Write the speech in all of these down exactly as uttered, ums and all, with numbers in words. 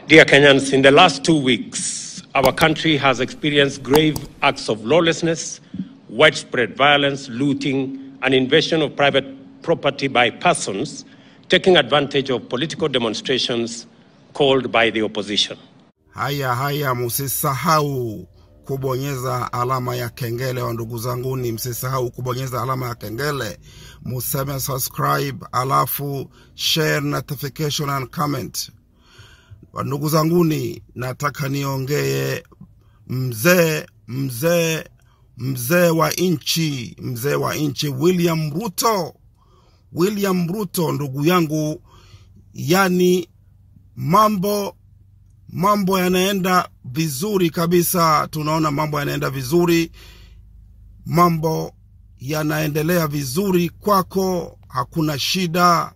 Dear Kenyans, in the last two weeks, our country has experienced grave acts of lawlessness, widespread violence, looting, and invasion of private property by persons taking advantage of political demonstrations called by the opposition. Haya haya, msisahau kubonyeza alama ya kengele wa ndugu zanguni, msisahau kubonyeza alama ya kengele, museme subscribe, alafu share notification and comment. Ndugu zanguni, nataka niongee mzee mzee mzee wa inchi, mzee wa inchi William Ruto. William Ruto ndugu yangu, yani mambo mambo yanaenda vizuri kabisa. Tunaona mambo yanaenda vizuri, mambo yanaendelea vizuri kwako, hakuna shida.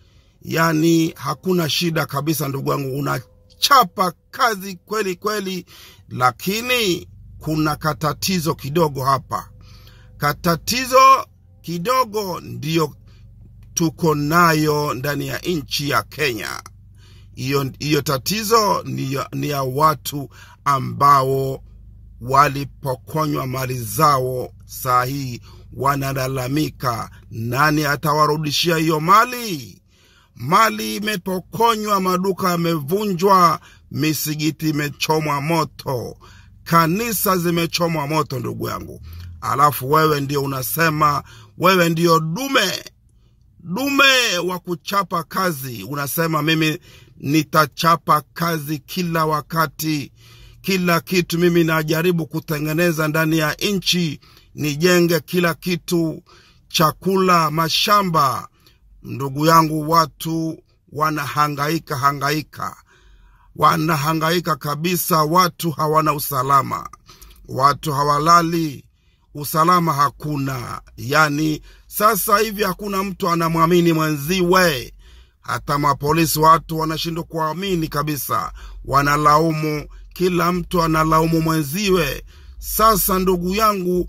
Yani hakuna shida kabisa ndugu yangu, unachapa kazi kweli kweli, lakini kuna katatizo kidogo hapa. Katatizo kidogo ndio tuko nayo ndani ya nchi ya Kenya. Iyo, iyo tatizo ni, ni ya watu ambao walipokonywa mali zao. Sahi wanalalamika, nani atawarudishia hiyo mali? Mali imepokonywa, maduka yamevunjwa, misigiti imechomwa moto, kanisa zimechomwa moto ndugu yangu. Alafu wewe ndio unasema wewe ndio dume dume wa kuchapa kazi. Unasema mimi nitachapa kazi kila wakati, kila kitu mimi najaribu kutengeneza ndani ya nchi, nijenge kila kitu, chakula, mashamba. Ndugu yangu, watu wanahangaika hangaika, wanahangaika kabisa. Watu hawana usalama, watu hawalali, usalama hakuna. Yani sasa hivi hakuna mtu anamwamini mwenziwe. Hata mapolisi watu wanashindwa kuamini kabisa, wanalaumu, kila mtu analaumu mwenziwe. Sasa ndugu yangu,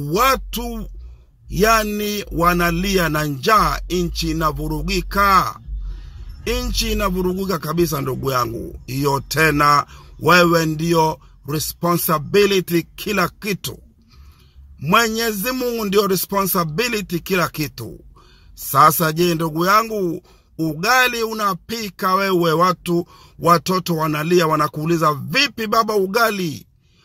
watu yani wanalia na njaa, inchi inavurugika. Inchi inavurugika kabisa ndugu yangu. Hiyo tena wewe ndio responsibility kila kitu. Mwenyezi Mungu ndio responsibility kila kitu. Sasa je ndugu yangu, ugali unapika wewe, watu watoto wanalia, wanakuuliza vipi baba ugali?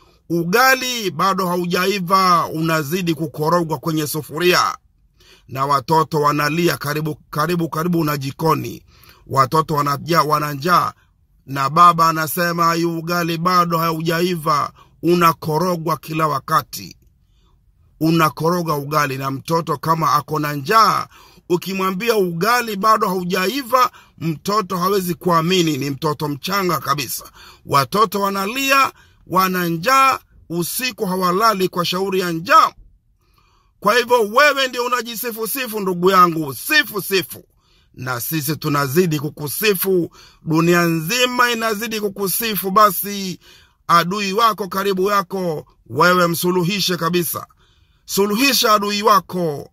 Ugali bado haujaiva, unazidi kukorogwa kwenye sufuria, na watoto wanalia karibu karibu karibu na jikoni. Watoto wanajaa wananjaa, na baba anasema ayu ugali bado haujaiva, unakorogwa kila wakati. Unakoroga ugali, na mtoto kama akona njaa, ukimwambia ugali bado haujaiva, mtoto hawezi kuamini, ni mtoto mchanga kabisa. Watoto wanalia, wana njaa, usiku hawalali kwa shauri ya njaa. Kwa hivyo wewe ndio unajisifu sifu ndugu yangu, sifu sifu. Na sisi tunazidi kukusifu, dunia nzima inazidi kukusifu. Basi adui wako karibu yako, wewe msuluhishe kabisa. Suluhisha adui wako,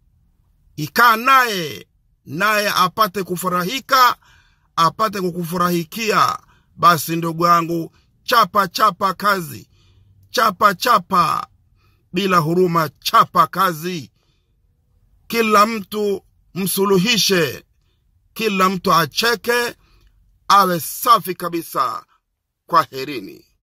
ikaa naye, naye apate kufurahika, apate kukufurahikia. Basi ndugu yangu, chapa chapa kazi, chapa chapa bila huruma, chapa kazi. Kila mtu msuluhishe, kila mtu acheke, awe safi kabisa. Kwaherini.